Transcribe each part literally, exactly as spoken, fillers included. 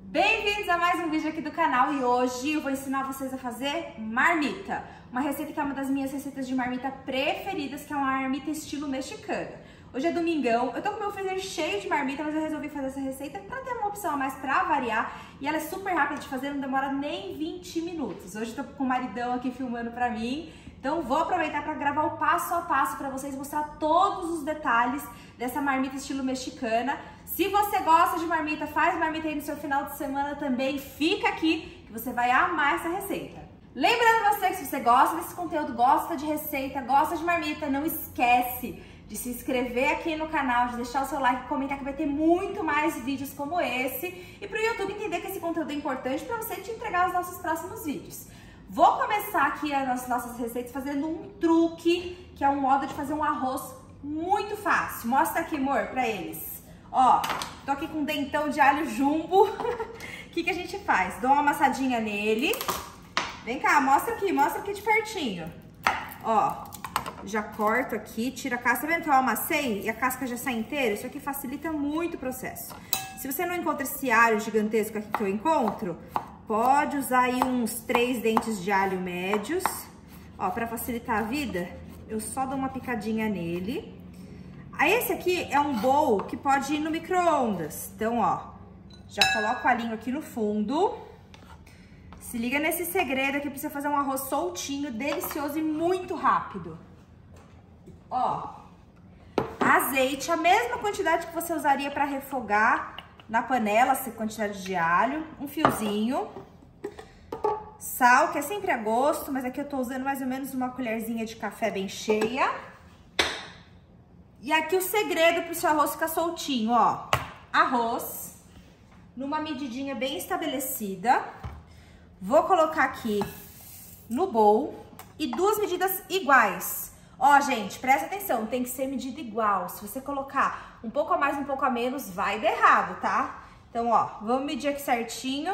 Bem-vindos a mais um vídeo aqui do canal e hoje eu vou ensinar vocês a fazer marmita. Uma receita que é uma das minhas receitas de marmita preferidas, que é uma marmita estilo mexicana. Hoje é domingão, eu tô com meu freezer cheio de marmita, mas eu resolvi fazer essa receita pra ter uma opção a mais pra variar. E ela é super rápida de fazer, não demora nem vinte minutos. Hoje eu tô com o maridão aqui filmando pra mim. Então vou aproveitar para gravar o passo a passo para vocês, mostrar todos os detalhes dessa marmita estilo mexicana. Se você gosta de marmita, faz marmita aí no seu final de semana também, fica aqui que você vai amar essa receita. Lembrando você que se você gosta desse conteúdo, gosta de receita, gosta de marmita, não esquece de se inscrever aqui no canal, de deixar o seu like e comentar que vai ter muito mais vídeos como esse. E para o YouTube entender que esse conteúdo é importante para você te entregar os nossos próximos vídeos. Vou começar aqui as nossas receitas fazendo um truque, que é um modo de fazer um arroz muito fácil. Mostra aqui, amor, pra eles. Ó, tô aqui com um dentão de alho jumbo. O que que a gente faz? Dou uma amassadinha nele. Vem cá, mostra aqui, mostra aqui de pertinho. Ó, já corto aqui, tira a casca. Tá vendo que eu amassei e a casca já sai inteira? Isso aqui facilita muito o processo. Se você não encontra esse alho gigantesco aqui que eu encontro, pode usar aí uns três dentes de alho médios. Ó, pra facilitar a vida, eu só dou uma picadinha nele. Aí esse aqui é um bowl que pode ir no micro-ondas. Então, ó, já coloco o alinho aqui no fundo. Se liga nesse segredo aqui pra você fazer um arroz soltinho, delicioso e muito rápido. Ó, azeite, a mesma quantidade que você usaria pra refogar na panela, essa quantidade de alho, um fiozinho, sal, que é sempre a gosto, mas aqui eu tô usando mais ou menos uma colherzinha de café bem cheia. E aqui o segredo pro seu arroz ficar soltinho, ó, arroz, numa medidinha bem estabelecida, vou colocar aqui no bowl e duas medidas iguais. Ó, gente, presta atenção, tem que ser medida igual. Se você colocar um pouco a mais, um pouco a menos, vai dar errado, tá? Então, ó, vamos medir aqui certinho.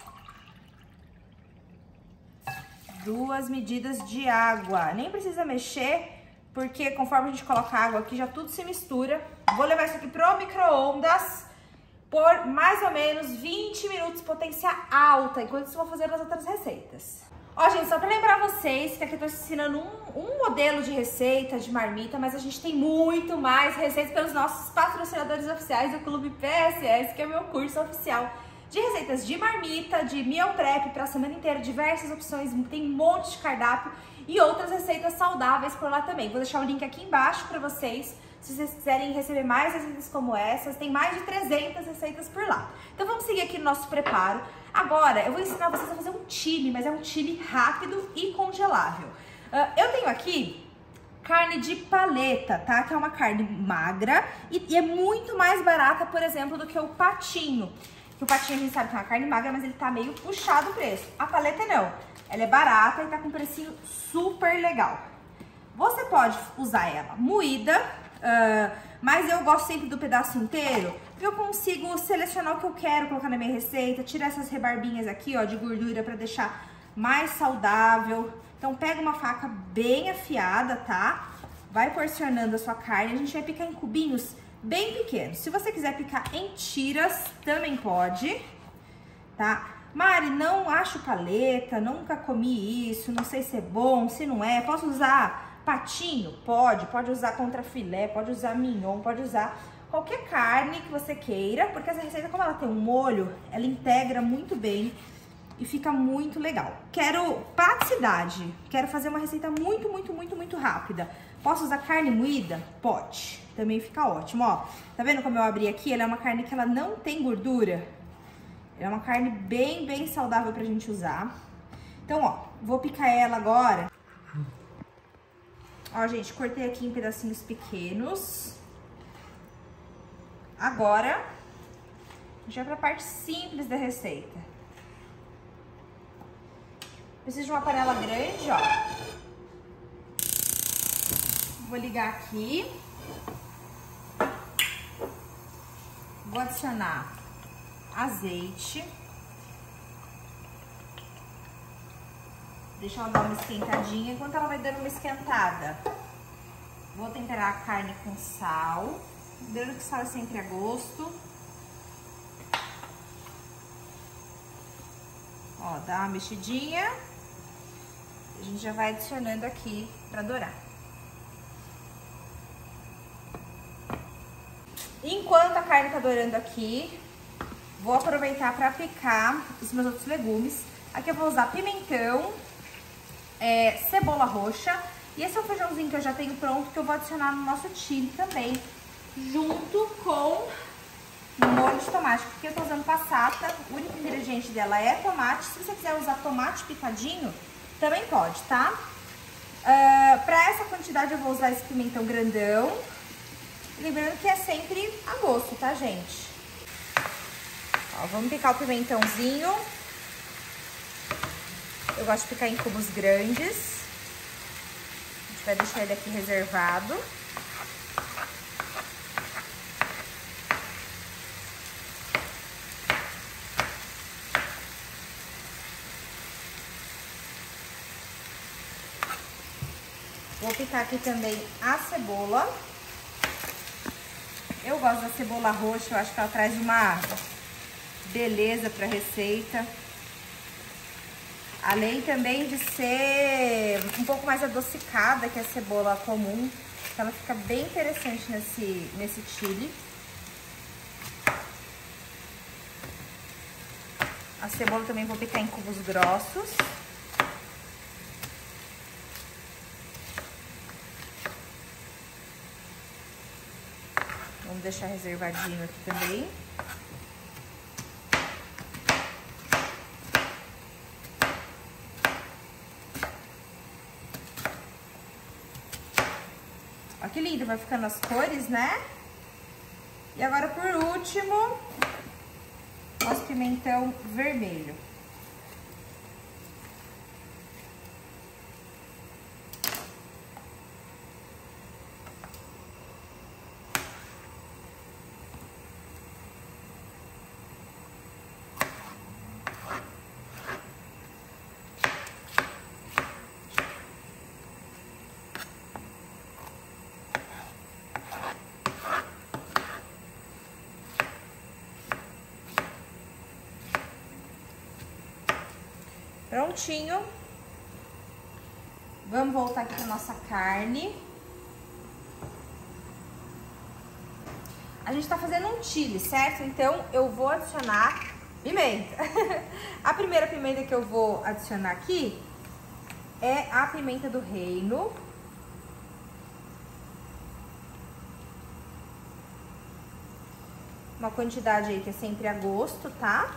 Duas medidas de água. Nem precisa mexer, porque conforme a gente coloca água aqui, já tudo se mistura. Vou levar isso aqui pro micro-ondas por mais ou menos vinte minutos, potência alta, enquanto isso eu vou fazer as outras receitas. Ó, gente, só pra lembrar vocês que aqui eu tô ensinando um, um modelo de receita de marmita, mas a gente tem muito mais receitas pelos nossos patrocinadores oficiais do Clube P S S, que é o meu curso oficial de receitas de marmita, de meal prep pra semana inteira, diversas opções, tem um monte de cardápio e outras receitas saudáveis por lá também. Vou deixar o link aqui embaixo pra vocês, se vocês quiserem receber mais receitas como essas, tem mais de trezentas receitas por lá. Então vamos seguir aqui no nosso preparo. Agora eu vou ensinar vocês a fazer um chili, mas é um chili rápido e congelável. Uh, eu tenho aqui carne de paleta, tá? Que é uma carne magra e, e é muito mais barata, por exemplo, do que o patinho. Que o patinho a gente sabe que é uma carne magra, mas ele tá meio puxado o preço. A paleta não, ela é barata e tá com um precinho super legal. Você pode usar ela moída, uh, mas eu gosto sempre do pedaço inteiro. Eu consigo selecionar o que eu quero colocar na minha receita, tirar essas rebarbinhas aqui, ó, de gordura pra deixar mais saudável. Então pega uma faca bem afiada, tá? Vai porcionando a sua carne, a gente vai picar em cubinhos bem pequenos. Se você quiser picar em tiras, também pode, tá? Mari, não acho paleta, nunca comi isso, não sei se é bom, se não é. Posso usar patinho? Pode, pode usar contrafilé, pode usar mignon, pode usar qualquer carne que você queira, porque essa receita, como ela tem um molho, ela integra muito bem e fica muito legal. Quero praticidade, quero fazer uma receita muito, muito, muito, muito rápida. Posso usar carne moída? Pode, também fica ótimo, ó. Tá vendo como eu abri aqui? Ela é uma carne que ela não tem gordura. Ela é uma carne bem, bem saudável pra gente usar. Então, ó, vou picar ela agora. Ó, gente, cortei aqui em pedacinhos pequenos. Agora, já pra parte simples da receita. Preciso de uma panela grande, ó. Vou ligar aqui. Vou adicionar azeite. Deixa ela dar uma esquentadinha. Enquanto ela vai dando uma esquentada, vou temperar a carne com sal. Lembrando que sal é sempre a gosto. dá uma mexidinha. A gente já vai adicionando aqui pra dourar. Enquanto a carne tá dourando aqui, vou aproveitar para picar os meus outros legumes. Aqui eu vou usar pimentão, é, cebola roxa. E esse é o feijãozinho que eu já tenho pronto, que eu vou adicionar no nosso chili também, junto com o molho de tomate, porque eu tô usando passata. O único ingrediente dela é tomate. Se você quiser usar tomate picadinho, também pode, tá? Uh, para essa quantidade eu vou usar esse pimentão grandão. Lembrando que é sempre a gosto, tá, gente? Ó, vamos picar o pimentãozinho. Eu gosto de picar em cubos grandes. A gente vai deixar ele aqui reservado. Vou picar aqui também a cebola. Eu gosto da cebola roxa, eu acho que ela traz uma beleza pra receita. Além também de ser um pouco mais adocicada que a cebola comum. Então ela fica bem interessante nesse, nesse chili. A cebola também vou picar em cubos grossos. Vamos deixar reservadinho aqui também. Olha que lindo, vai ficando as cores, né? E agora, por último, nosso pimentão vermelho. Prontinho. Vamos voltar aqui para nossa carne. A gente tá fazendo um chili, certo? Então, eu vou adicionar pimenta. A primeira pimenta que eu vou adicionar aqui é a pimenta do reino. Uma quantidade aí que é sempre a gosto, tá?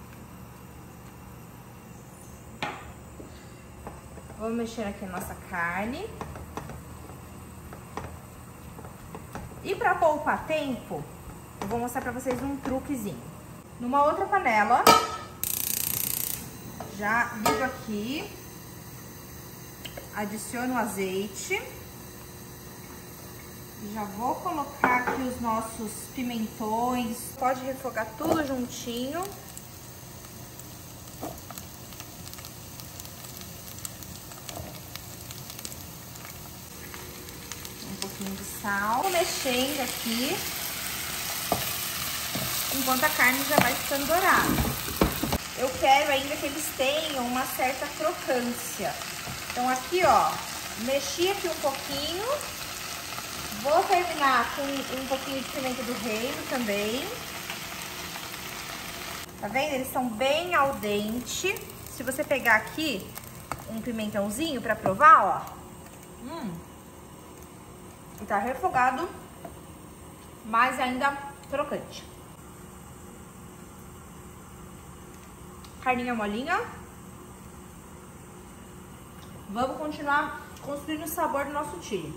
Vamos mexer aqui a nossa carne. E para poupar tempo, eu vou mostrar para vocês um truquezinho. Numa outra panela, já ligo aqui, adiciono o azeite. Já vou colocar aqui os nossos pimentões. Pode refogar tudo juntinho. De sal, vou mexendo aqui enquanto a carne já vai ficando dourada. Eu quero ainda que eles tenham uma certa crocância. Então aqui, ó, mexi aqui um pouquinho. Vou terminar com um pouquinho de pimenta do reino também. Tá vendo? Eles são bem al dente. Se você pegar aqui um pimentãozinho pra provar, ó. Hum. E tá refogado, mas ainda crocante. Carninha molinha. Vamos continuar construindo o sabor do nosso chili.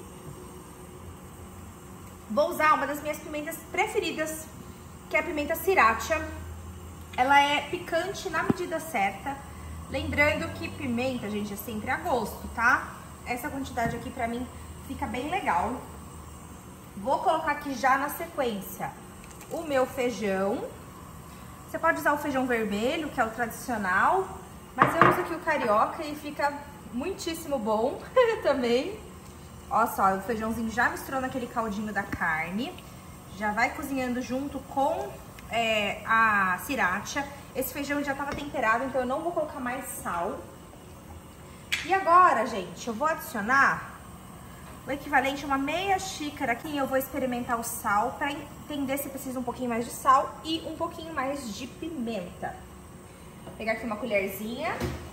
Vou usar uma das minhas pimentas preferidas, que é a pimenta sriracha. Ela é picante na medida certa. Lembrando que pimenta, gente, é sempre a gosto, tá? Essa quantidade aqui pra mim fica bem legal. Vou colocar aqui já na sequência o meu feijão. Você pode usar o feijão vermelho, que é o tradicional, mas eu uso aqui o carioca e fica muitíssimo bom também. Olha só, o feijãozinho já misturou naquele caldinho da carne. Já vai cozinhando junto com é, a sriracha. Esse feijão já tava temperado, então eu não vou colocar mais sal. E agora, gente, eu vou adicionar o equivalente a uma meia xícara aqui. Eu vou experimentar o sal para entender se precisa um pouquinho mais de sal e um pouquinho mais de pimenta. Vou pegar aqui uma colherzinha.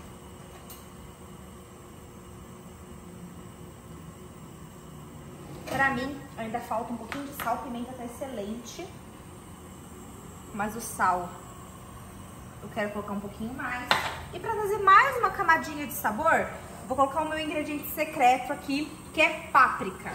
Pra mim, ainda falta um pouquinho de sal, pimenta tá excelente. Mas o sal, eu quero colocar um pouquinho mais. E pra trazer mais uma camadinha de sabor, vou colocar o meu ingrediente secreto aqui, que é páprica.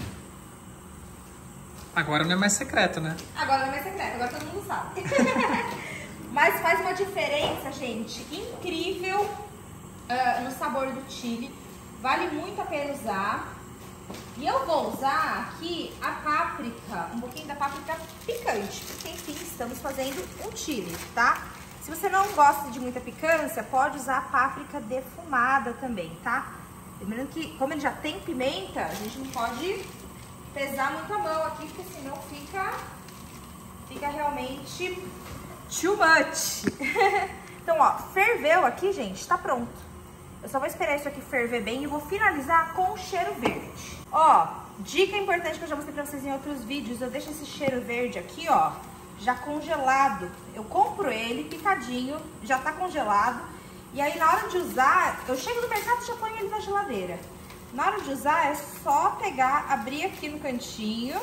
Agora não é mais secreto, né? Agora não é mais secreto, agora todo mundo sabe. Mas faz uma diferença, gente, incrível uh, no sabor do chili. Vale muito a pena usar. E eu vou usar aqui a páprica, um pouquinho da páprica picante, porque enfim, estamos fazendo um chili, tá? Se você não gosta de muita picância, pode usar a páprica defumada também, tá? Lembrando que, como ele já tem pimenta, a gente não pode pesar muito a mão aqui, porque senão fica, fica realmente too much. Então, ó, ferveu aqui, gente, tá pronto. Eu só vou esperar isso aqui ferver bem e vou finalizar com o cheiro verde. Ó, dica importante que eu já mostrei pra vocês em outros vídeos, eu deixo esse cheiro verde aqui, ó, já congelado. Eu compro ele picadinho, já tá congelado. E aí na hora de usar, eu chego no mercado e já ponho ele na geladeira. Na hora de usar é só pegar, abrir aqui no cantinho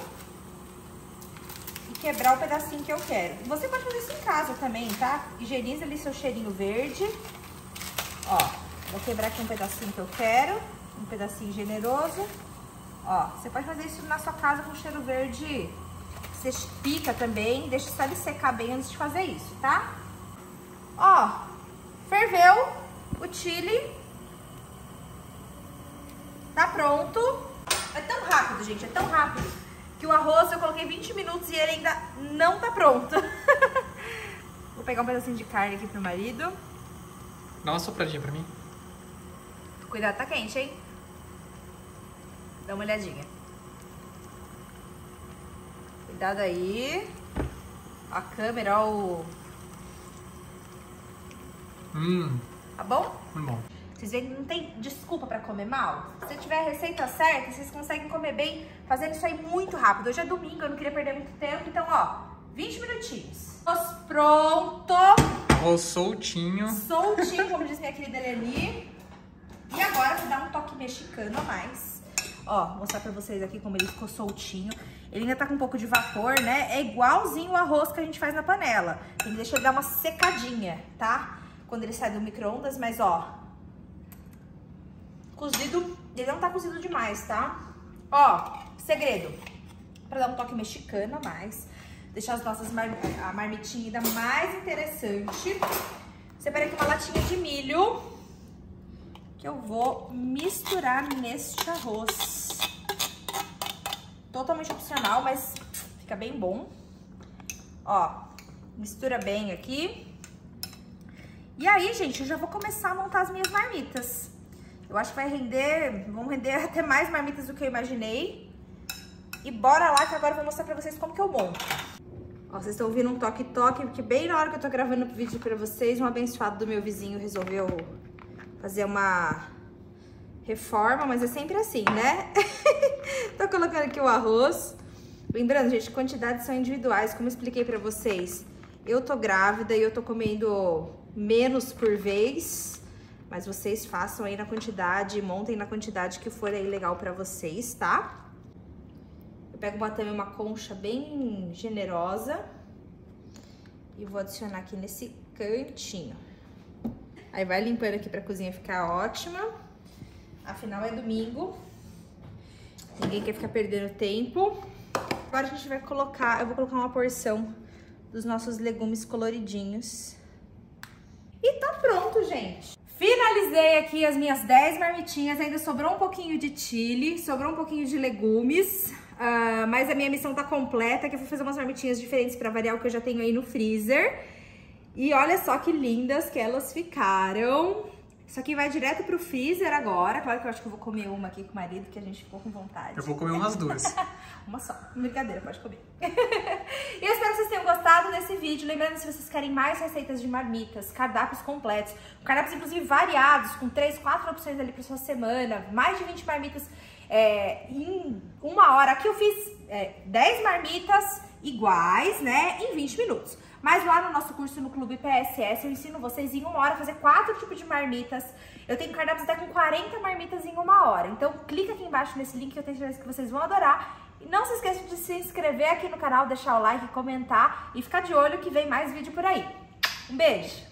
e quebrar o pedacinho que eu quero. Você pode fazer isso em casa também, tá? Higieniza ali seu cheirinho verde. Ó, vou quebrar aqui um pedacinho que eu quero, um pedacinho generoso. Ó, você pode fazer isso na sua casa com cheiro verde. Você pica também, deixa só ele secar bem antes de fazer isso, tá? Ó, ferveu o chili. Tá pronto. É tão rápido, gente, é tão rápido que o arroz eu coloquei vinte minutos e ele ainda não tá pronto. Vou pegar um pedacinho de carne aqui pro marido. Dá uma sopradinha pra mim. Cuidado, tá quente, hein? Dá uma olhadinha. Cuidado aí. A câmera, ó. O... Hum. Tá bom? Muito bom. Vocês veem que não tem desculpa pra comer mal? Se tiver a receita certa, vocês conseguem comer bem fazendo isso aí muito rápido. Hoje é domingo, eu não queria perder muito tempo. Então, ó, vinte minutinhos. Pronto. Ó, soltinho. Soltinho, como diz minha querida Eleni. E agora vou dar um toque mexicano a mais. Ó, mostrar pra vocês aqui como ele ficou soltinho. Ele ainda tá com um pouco de vapor, né? É igualzinho o arroz que a gente faz na panela. Tem que deixar ele dar uma secadinha, tá? Quando ele sai do micro-ondas, mas ó... Cozido, ele não tá cozido demais, tá? Ó, segredo. Pra dar um toque mexicano a mais. Deixar as nossas mar... a marmitinha ainda mais interessante. Separei aqui uma latinha de milho. Que eu vou misturar neste arroz. Totalmente opcional, mas fica bem bom. Ó, mistura bem aqui. E aí, gente, eu já vou começar a montar as minhas marmitas. Eu acho que vai render, vão render até mais marmitas do que eu imaginei. E bora lá que agora eu vou mostrar pra vocês como que eu monto. Ó, vocês estão ouvindo um toque-toque, porque bem na hora que eu tô gravando o vídeo pra vocês, um abençoado do meu vizinho resolveu... fazer uma reforma, mas é sempre assim, né? Tô colocando aqui o arroz. Lembrando, gente, quantidades são individuais, como eu expliquei pra vocês. Eu tô grávida e eu tô comendo menos por vez, mas vocês façam aí na quantidade, montem na quantidade que for aí legal pra vocês, tá? Eu pego uma, também uma concha bem generosa e vou adicionar aqui nesse cantinho. Aí vai limpando aqui pra cozinha ficar ótima. Afinal é domingo. Ninguém quer ficar perdendo tempo. Agora a gente vai colocar, eu vou colocar uma porção dos nossos legumes coloridinhos. E tá pronto, gente. Finalizei aqui as minhas dez marmitinhas. Ainda sobrou um pouquinho de chili, sobrou um pouquinho de legumes. Uh, mas a minha missão tá completa, que eu fui fazer umas marmitinhas diferentes pra variar o que eu já tenho aí no freezer. E olha só que lindas que elas ficaram. Isso aqui vai direto pro freezer agora. Claro que eu acho que eu vou comer uma aqui com o marido, que a gente ficou com vontade. Eu vou comer umas duas. Uma só. Brincadeira, pode comer. E eu espero que vocês tenham gostado desse vídeo. Lembrando, se vocês querem mais receitas de marmitas, cardápios completos, cardápios inclusive variados, com três, quatro opções ali para sua semana, mais de vinte marmitas é, em uma hora. Aqui eu fiz é, dez marmitas iguais, né, em vinte minutos. Mas lá no nosso curso no Clube P S S, eu ensino vocês em uma hora a fazer quatro tipos de marmitas. Eu tenho cardápios até com quarenta marmitas em uma hora. Então, clica aqui embaixo nesse link que eu tenho certeza que vocês vão adorar. E não se esqueçam de se inscrever aqui no canal, deixar o like, comentar e ficar de olho que vem mais vídeo por aí. Um beijo!